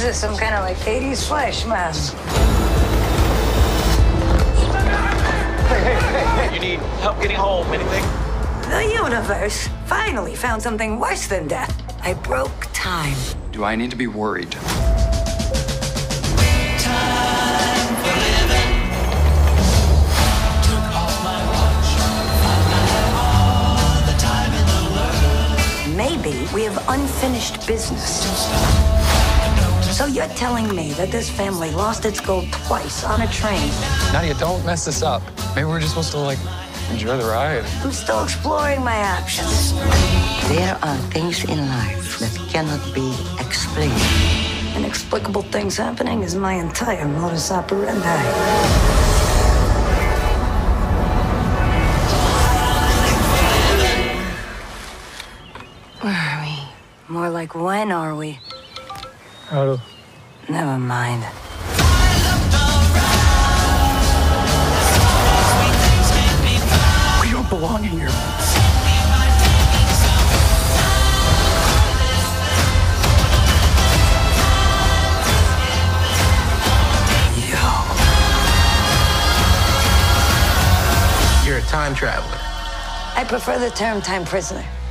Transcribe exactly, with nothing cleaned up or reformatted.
is this, some kind of like eighties flash mob? Hey, hey, hey, hey. You need help getting home, anything? The universe finally found something worse than death. I broke time. Do I need to be worried? Maybe we have unfinished business. So you're telling me that this family lost its gold twice on a train? Nadia, don't mess this up. Maybe we're just supposed to, like, enjoy the ride. I'm still exploring my options. There are things in life that cannot be explained. Inexplicable things happening is my entire modus operandi. Where are we? More like, when are we? How do? Never mind. We don't belong here. Yo. You're a time traveler. I prefer the term time prisoner.